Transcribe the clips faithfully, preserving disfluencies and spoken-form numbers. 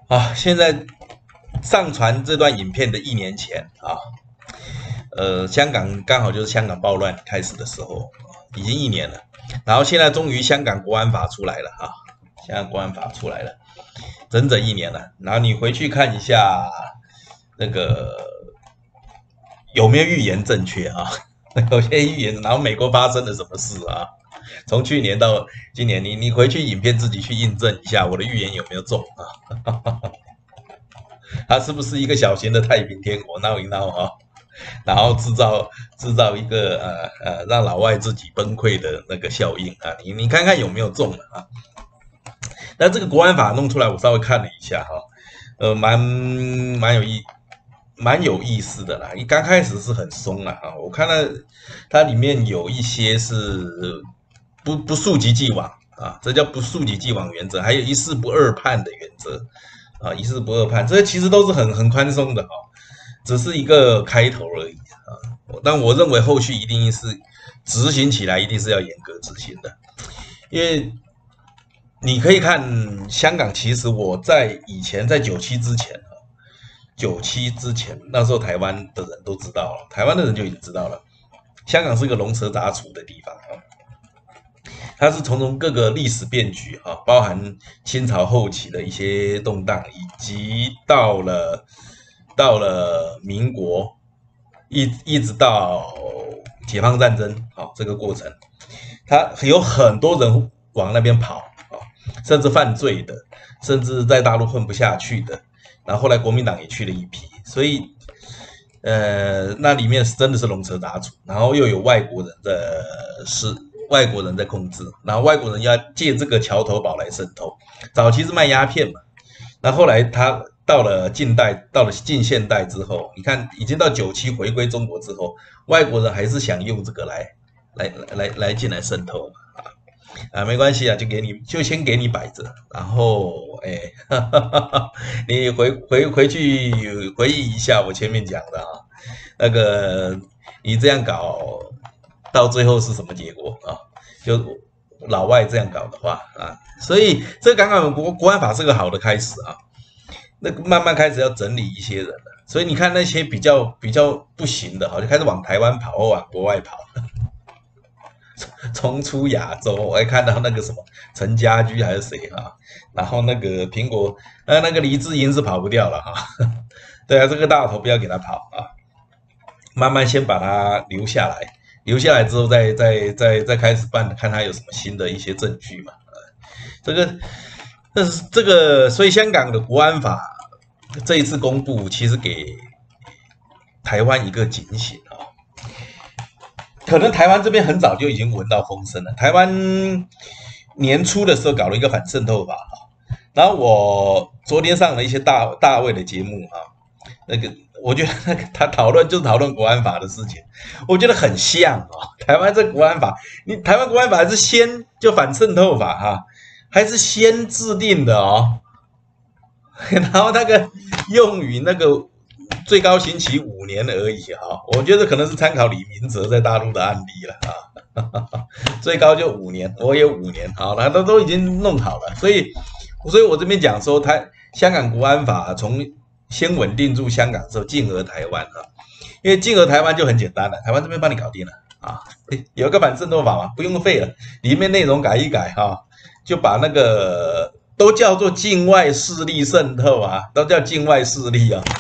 啊，现在上传这段影片的一年前啊，呃，香港刚好就是香港暴乱开始的时候，已经一年了。然后现在终于香港国安法出来了啊，香港国安法出来了，整整一年了。然后你回去看一下那个有没有预言正确啊？有些预言，然后美国发生了什么事啊？从去年到今年，你你回去影片自己去印证一下，我的预言有没有中啊？它是不是一个小型的太平天国闹一闹啊？然后制造制造一个呃呃让老外自己崩溃的那个效应啊？你你看看有没有中啊？那这个国安法弄出来，我稍微看了一下哈，呃，蛮蛮有意蛮有意思的啦。一刚开始是很松啦哈，我看到它里面有一些是不不溯及既往啊，这叫不溯及既往原则，还有一事不二判的原则啊，一事不二判，这些其实都是很很宽松的哈，只是一个开头而已啊。但我认为后续一定是执行起来一定是要严格执行的，因为你可以看香港，其实我在以前在九七之前啊，九七之前那时候台湾的人都知道了，台湾的人就已经知道了，香港是个龙蛇杂处的地方啊。它是从从各个历史变局哈，包含清朝后期的一些动荡，以及到了到了民国，一一直到解放战争，好这个过程，它有很多人往那边跑啊，甚至犯罪的，甚至在大陆混不下去的，然后后来国民党也去了一批，所以呃，那里面真的是龙蛇杂处，然后又有外国人的是。外国人在控制，然后外国人要借这个桥头堡来渗透。早期是卖鸦片嘛，那后来他到了近代，到了近现代之后，你看已经到九七回归中国之后，外国人还是想用这个来来来来来进来渗透嘛啊啊，没关系啊，就给你就先给你摆着，然后哎，哈哈哈，你回回回去回忆一下我前面讲的啊，那个你这样搞。到最后是什么结果啊？就老外这样搞的话啊，所以这个港港国国安法是个好的开始啊。那个慢慢开始要整理一些人了，所以你看那些比较比较不行的，好就开始往台湾跑或往国外跑，冲出亚洲。我还看到那个什么陈家驹还是谁啊，然后那个苹果，呃，那个黎智英是跑不掉了哈。对啊，这个大头不要给他跑啊，慢慢先把他留下来。留下来之后再，再再再再开始办，看他有什么新的一些证据嘛。这个，这是这个，所以香港的国安法这一次公布，其实给台湾一个警醒啊。可能台湾这边很早就已经闻到风声了。台湾年初的时候搞了一个反渗透法啊，然后我昨天上了一些大大卫的节目啊，那个。我觉得那个他讨论就是讨论国安法的事情，我觉得很像哦。台湾这国安法，你台湾国安法还是先就反渗透法哈、啊，还是先制定的哦。然后那个用语那个最高刑期五年而已啊，我觉得可能是参考李明哲在大陆的案例了啊，最高就五年，我也五年，好了，都都已经弄好了，所以，所以我这边讲说，他香港国安法从。先稳定住香港之后，进而台湾啊，因为进而台湾就很简单了，台湾这边帮你搞定了啊，有一个反渗透法嘛，不用废了，里面内容改一改哈、啊，就把那个都叫做境外势力渗透啊，都叫境外势力啊，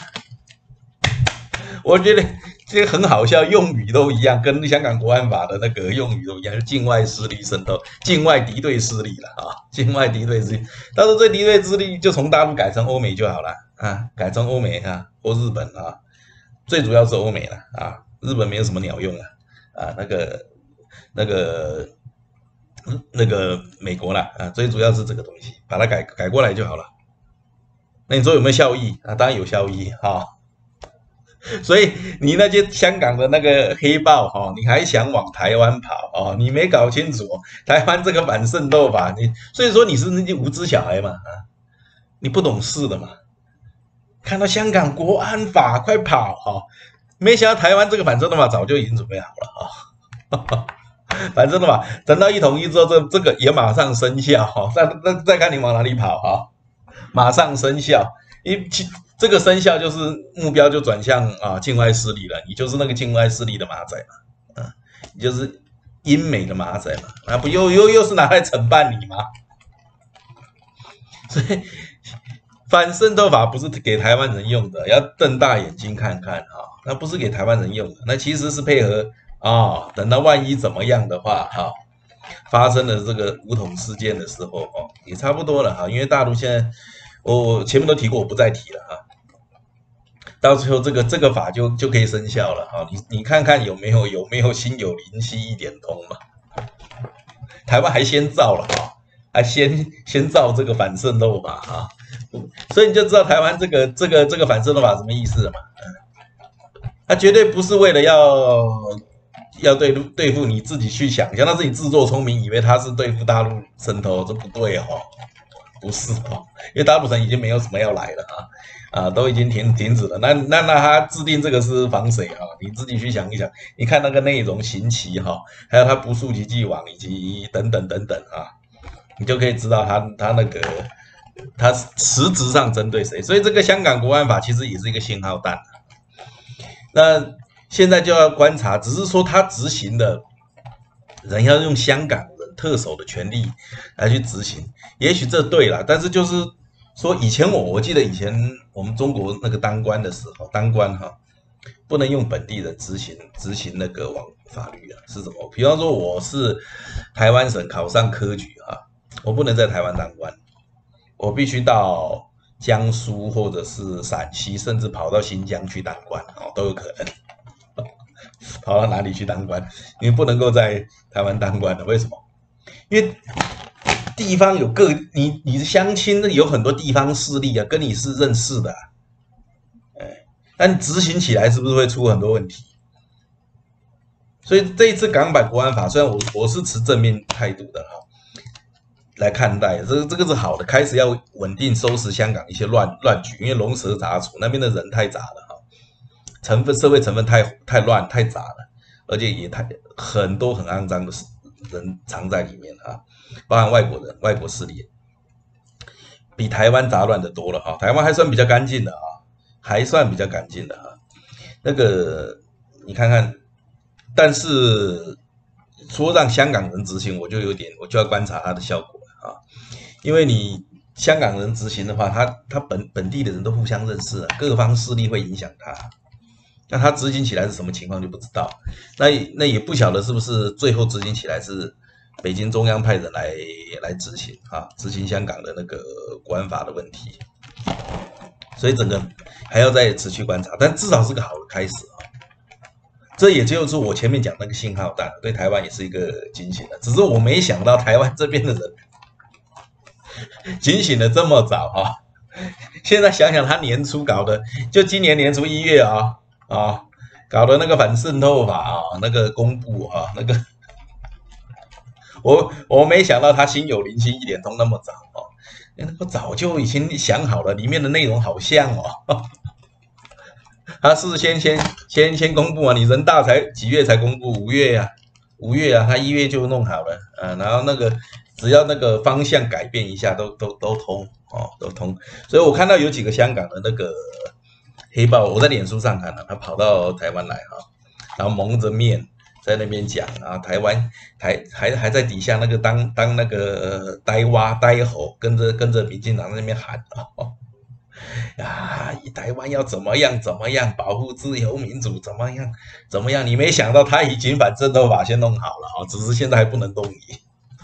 我觉得这个很好笑，用语都一样，跟香港国安法的那个用语都一样，是境外势力渗透，境外敌对势力了啊，境外敌对势力，到时候这敌对势力就从大陆改成欧美就好了。啊，改成欧美啊，或日本啊，最主要是欧美了啊，日本没有什么鸟用啊，啊，那个那个那个美国啦啊，最主要是这个东西，把它改改过来就好了。那你说有没有效益啊？当然有效益哈、啊。所以你那些香港的那个黑豹哈、哦，你还想往台湾跑哦？你没搞清楚、哦、台湾这个反渗透法，你所以说你是那些无知小孩嘛啊，你不懂事的嘛。看到香港国安法，快跑哈、哦！没想到台湾这个反渗透法早就已经准备好了啊、哦！反渗透法等到一统一之后，这这个也马上生效哈、哦！再再再看你往哪里跑哈、哦！ 马上生效，因其这个生效就是目标就转向啊境外势力了，你就是那个境外势力的马仔嘛，啊，你就是英美的马仔嘛，啊不又又又是拿来惩办你吗？所以反渗透法不是给台湾人用的，要瞪大眼睛看看啊，那不是给台湾人用的，那其实是配合啊，等到万一怎么样的话，哈、啊，发生了这个武统事件的时候，哦，也差不多了哈，因为大陆现在我我前面都提过，我不再提了哈。到最后这个这个法就就可以生效了哈，你你看看有没有有没有心有灵犀一点通嘛？台湾还先造了哈，还先先造这个反渗透法哈。所以你就知道台湾这个这个这个反渗透法什么意思了嘛？他绝对不是为了要要对对付你自己去想象，那是你自作聪明，以为他是对付大陆渗透，这不对哦，不是哦，因为大陆省已经没有什么要来了啊啊，都已经停停止了。那那那他制定这个是防谁啊？你自己去想一想，你看那个内容、刑期哈，还有他不溯及既往以及等等等等啊，你就可以知道他他那个。它实质上针对谁？所以这个香港国安法其实也是一个信号弹。那现在就要观察，只是说他执行的人要用香港人特首的权利来去执行，也许这对了，但是就是说以前我我记得以前我们中国那个当官的时候，当官哈不能用本地人执行执行那个网法律啊，是什么？比方说我是台湾省考上科举啊，我不能在台湾当官。我必须到江苏或者是陕西，甚至跑到新疆去当官哦，都有可能。跑到哪里去当官？你不能够在台湾当官的，为什么？因为地方有各你你的乡亲有很多地方势力啊，跟你是认识的、啊，哎，但执行起来是不是会出很多问题？所以这一次港版国安法，虽然我我是持正面态度的哈。来看待，这个这个是好的，开始要稳定收拾香港一些乱乱局，因为龙蛇杂处，那边的人太杂了哈，成分社会成分太太乱太杂了，而且也太很多很肮脏的人藏在里面啊，包含外国人、外国势力，比台湾杂乱的多了哈，台湾还算比较干净的啊，还算比较干净的啊，那个你看看，但是说让香港人执行，我就有点我就要观察它的效果。啊，因为你香港人执行的话，他他本本地的人都互相认识啊，各方势力会影响他，那他执行起来是什么情况就不知道，那那也不晓得是不是最后执行起来是北京中央派人来来执行啊，执行香港的那个国安法的问题，所以整个还要再持续观察，但至少是个好的开始啊。这也就是我前面讲那个信号弹，对台湾也是一个警醒的，只是我没想到台湾这边的人。警醒的这么早哈、啊，现在想想他年初搞的，就今年年初一月啊啊，搞的那个反渗透法啊，那个公布啊，那个我我没想到他心有灵犀一点通那么早哦、啊，那个早就已经想好了，里面的内容好像哦，他事先先先先公布啊，你人大才几月才公布？五月呀、啊，五月啊，他一月就弄好了啊，然后那个。只要那个方向改变一下，都都都通哦，都通。所以我看到有几个香港的那个黑豹，我在脸书上看了，他跑到台湾来哈，然后蒙着面在那边讲啊，台湾台还还在底下那个当当那个呆蛙呆猴，跟着跟着民进党在那边喊哦，啊，台湾要怎么样怎么样，保护自由民主怎么样怎么样？你没想到他已经把渗透法先弄好了啊，只是现在还不能动你。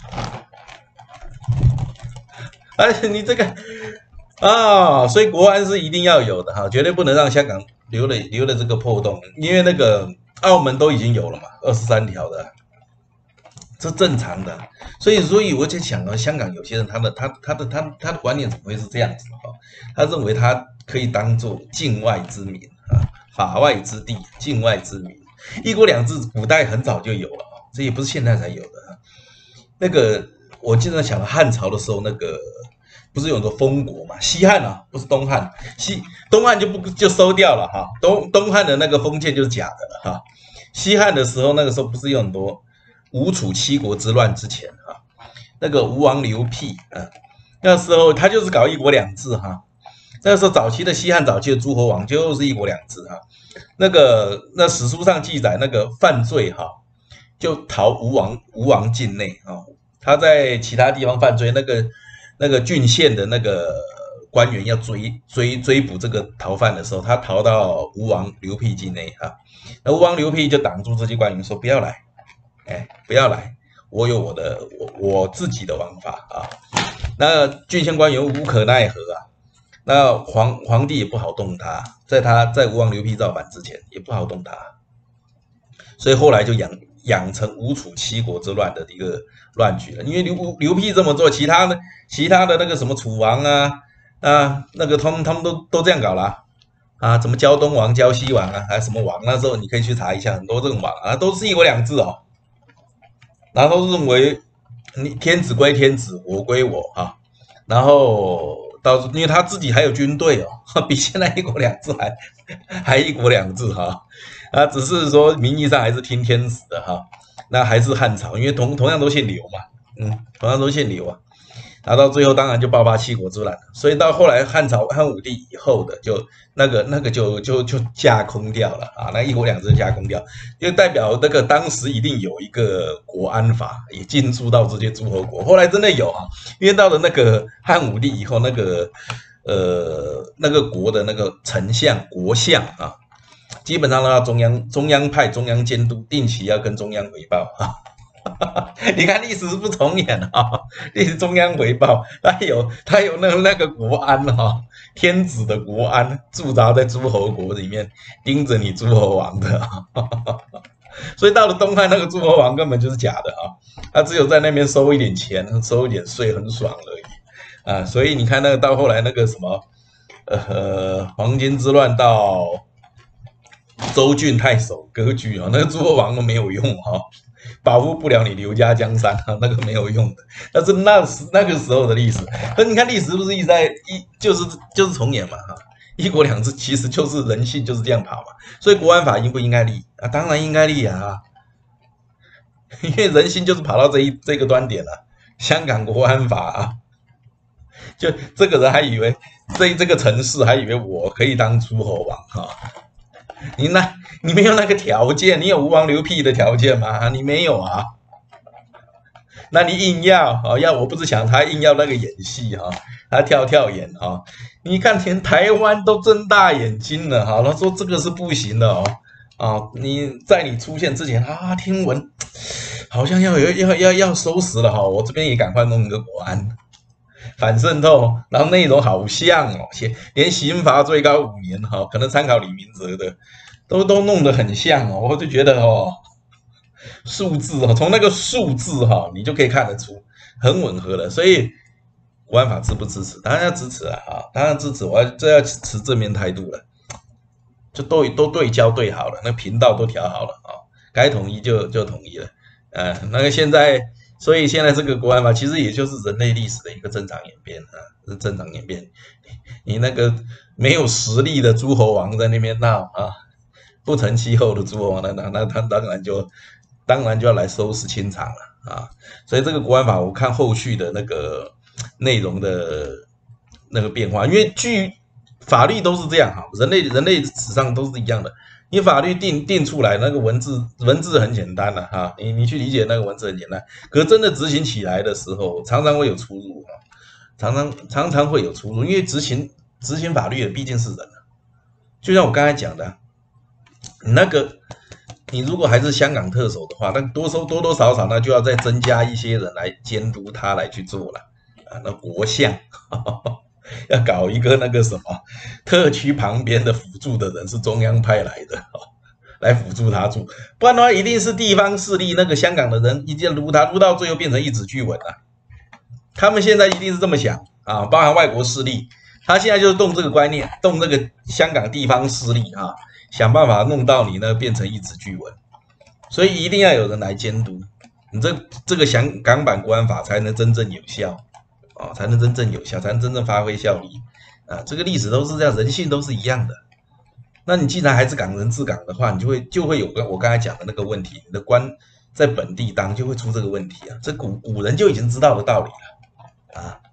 而且你这个啊，所以国安是一定要有的哈，绝对不能让香港留了留了这个破洞，因为那个澳门都已经有了嘛，二十三条的，这正常的。所以，所以我在想啊，香港有些人他的他他的他他的观念怎么会是这样子哈？他认为他可以当做境外之民啊，法外之地，境外之民，一国两制古代很早就有了，这也不是现在才有的。那个我经常想汉朝的时候，那个。不是有个封国嘛？西汉啊，不是东汉。西东汉就不就收掉了哈。东东汉的那个封建就是假的了哈。西汉的时候，那个时候不是有很多吴楚七国之乱之前哈，那个吴王刘辟啊， 那时候他就是搞一国两制哈。那时候早期的西汉早期的诸侯王就是一国两制哈。那个那史书上记载那个犯罪哈，就逃吴王吴王境内啊。他在其他地方犯罪，那个那个郡县的那个官员要追追追捕这个逃犯的时候，他逃到吴王刘辟境内啊。那吴王刘辟就挡住这些官员说：“不要来，哎，不要来，我有我的我我自己的王法啊。”那郡县官员无可奈何啊。那皇皇帝也不好动他，在他在吴王刘辟造反之前也不好动他，所以后来就养养成吴楚七国之乱的一个乱局了。因为刘刘辟这么做，其他的其他的那个什么楚王啊啊，那个他们他们都都这样搞了啊，什么胶东王、胶西王啊，还什么王，那时候你可以去查一下，很多这种王啊，都是一国两制哦，然后认为你天子归天子，我归我啊，然后。到，因为他自己还有军队哦，比现在一国两制还还一国两制哈，啊，只是说名义上还是听天子的哈，那还是汉朝，因为同同样都姓刘嘛，嗯，同样都姓刘啊，然后到最后当然就爆发七国之乱了，所以到后来汉朝汉武帝以后的就那个那个就就就架空掉了啊，那一国两制架空掉，就代表那个当时一定有一个国安法也进驻到这些诸侯国，后来真的有啊，因为到了那个汉武帝以后，那个呃那个国的那个丞相国相啊，基本上都要中央中央派中央监督，定期要跟中央回报啊。你看历史是不重演啊，历史中央回报，他有他有那那个国安哈、啊，天子的国安驻扎在诸侯国里面，盯着你诸侯王的、啊，所以到了东汉那个诸侯王根本就是假的啊，他只有在那边收一点钱，收一点税，很爽而已啊。所以你看那个到后来那个什么，呃，黄巾之乱到州郡太守割据啊，那个诸侯王都没有用啊。保护不了你刘家江山啊，那个没有用的。但是那时那个时候的历史，可你看历史是不是一直在一就是就是重演嘛？哈，一国两制其实就是人性就是这样跑嘛。所以国安法应不应该立啊？当然应该立啊，因为人性就是跑到这一这个端点了、啊。香港国安法啊，就这个人还以为这这个城市还以为我可以当诸侯王哈。你那，你没有那个条件，你有吴王刘辟的条件吗？你没有啊？那你硬要啊？要我不是想他硬要那个演戏哈、啊，他跳跳演啊。你看，连台湾都睁大眼睛了哈，他说这个是不行的哦。啊，你在你出现之前啊，听闻好像要有要要要收拾了哈，我这边也赶快弄一个国安。反渗透，然后内容好像哦，连刑罚最高五年哈、哦，可能参考李明哲的，都都弄得很像哦，我就觉得哦，数字哦，从那个数字哈、哦，你就可以看得出很吻合了。所以国安法支不支持？当然要支持了啊，当然支持，我要这要持正面态度了，就都都对焦对好了，那频道都调好了啊、哦，该统一就就统一了，呃，那个现在。所以现在这个国安法其实也就是人类历史的一个正常演变啊，是正常演变。你那个没有实力的诸侯王在那边闹啊，不成气候的诸侯王，那那那他当然就当然就要来收拾清场了啊。所以这个国安法，我看后续的那个内容的那个变化，因为据法律都是这样哈，人类人类史上都是一样的。你法律定定出来那个文字文字很简单了、啊、哈，你你去理解那个文字很简单，可是真的执行起来的时候，常常会有出入啊，常常常常会有出入，因为执行执行法律的毕竟是人啊，就像我刚才讲的，你那个你如果还是香港特首的话，那多收多多少少那就要再增加一些人来监督他来去做了啊，那国相。呵呵要搞一个那个什么特区旁边的辅助的人是中央派来的、哦、来辅助他住，不然的话一定是地方势力那个香港的人一定撸他撸到最后变成一纸具文了、啊。他们现在一定是这么想啊，包含外国势力，他现在就是动这个观念，动这个香港地方势力啊，想办法弄到你呢变成一纸具文，所以一定要有人来监督，你这这个香港版国安法才能真正有效。哦，才能真正有效，才能真正发挥效力啊！这个历史都是这样，人性都是一样的。那你既然还是港人治港的话，你就会就会有我刚才讲的那个问题，你的官在本地当就会出这个问题啊！这古古人就已经知道的道理了啊！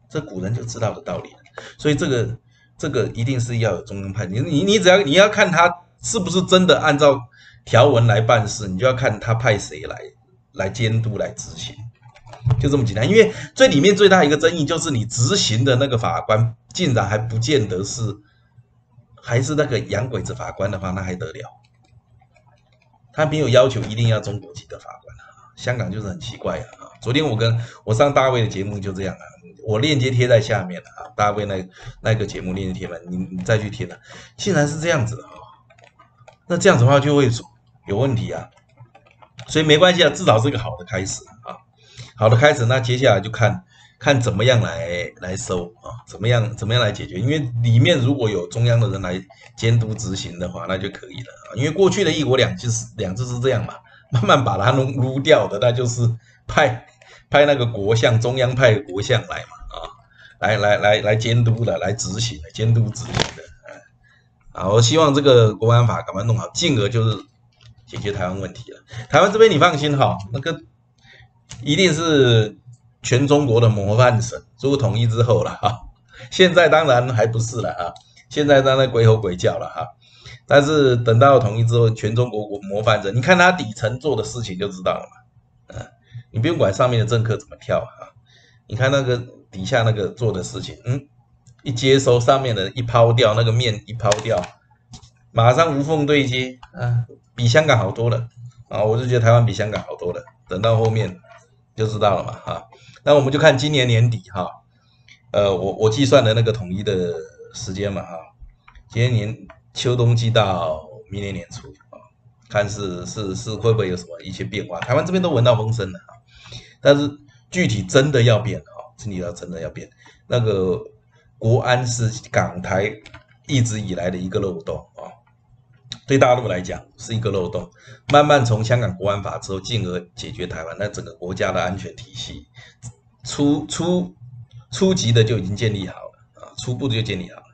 这古人就知道的道理了。所以这个这个一定是要有中央派，你你你只要你要看他是不是真的按照条文来办事，你就要看他派谁来来监督来执行，就这么简单。因为最里面最大一个争议就是你执行的那个法官竟然还不见得是还是那个洋鬼子法官的话，那还得了？他没有要求一定要中国籍的法官啊，香港就是很奇怪啊。昨天我跟我上大卫的节目就这样啊，我链接贴在下面了啊，大卫那那个节目链接贴完，你你再去贴了，竟然是这样子啊，那这样子的话就会有问题啊，所以没关系啊，至少是个好的开始啊，好的开始，那接下来就看看怎么样来来收啊，怎么样怎么样来解决，因为里面如果有中央的人来监督执行的话，那就可以了啊，因为过去的一国两制是两制是这样嘛，慢慢把它弄撸掉的，那就是派派那个国相，中央派国相来嘛啊，来来来来监督的，来执行的，监督执行的啊，我希望这个国安法赶快弄好，进而就是解决台湾问题了。台湾这边你放心哈，那个一定是全中国的模范省，如果统一之后了哈，现在当然还不是了啊，现在当然鬼吼鬼叫了哈。但是等到统一之后，全中国模范省，你看他底层做的事情就知道了嘛。啊，你不用管上面的政客怎么跳啊，你看那个底下那个做的事情，嗯，一接收上面的一抛掉，那个面一抛掉，马上无缝对接啊，比香港好多了啊！我就觉得台湾比香港好多了。等到后面就知道了嘛哈。那我们就看今年年底哈，呃，我我计算的那个统一的时间嘛哈，今年年秋冬季到明年年初啊，看是是是会不会有什么一些变化？台湾这边都闻到风声了啊，但是具体真的要变啊，真的要真的要变。那个国安是港台一直以来的一个漏洞啊，对大陆来讲是一个漏洞。慢慢从香港国安法之后，进而解决台湾，那整个国家的安全体系初初初级的就已经建立好了啊，初步就建立好了。